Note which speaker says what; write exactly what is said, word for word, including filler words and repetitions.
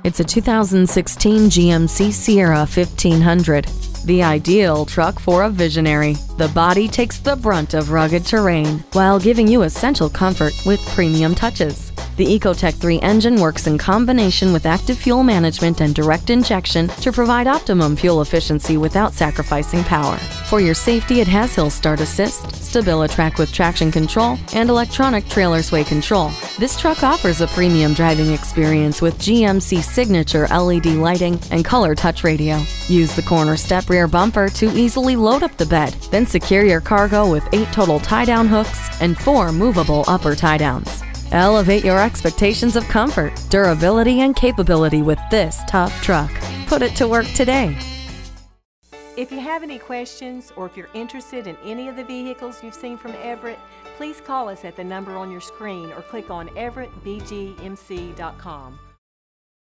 Speaker 1: It's a two thousand sixteen G M C Sierra fifteen hundred. The ideal truck for a visionary. The body takes the brunt of rugged terrain while giving you essential comfort with premium touches. The Ecotec three engine works in combination with active fuel management and direct injection to provide optimum fuel efficiency without sacrificing power. For your safety, it has Hill Start Assist, StabiliTrak with traction control, and electronic trailer sway control. This truck offers a premium driving experience with G M C signature L E D lighting and color touch radio. Use the corner step rear bumper to easily load up the bed, then secure your cargo with eight total tie-down hooks and four movable upper tie-downs. Elevate your expectations of comfort, durability, and capability with this tough truck. Put it to work today.
Speaker 2: If you have any questions or if you're interested in any of the vehicles you've seen from Everett, please call us at the number on your screen or click on everett b g m c dot com.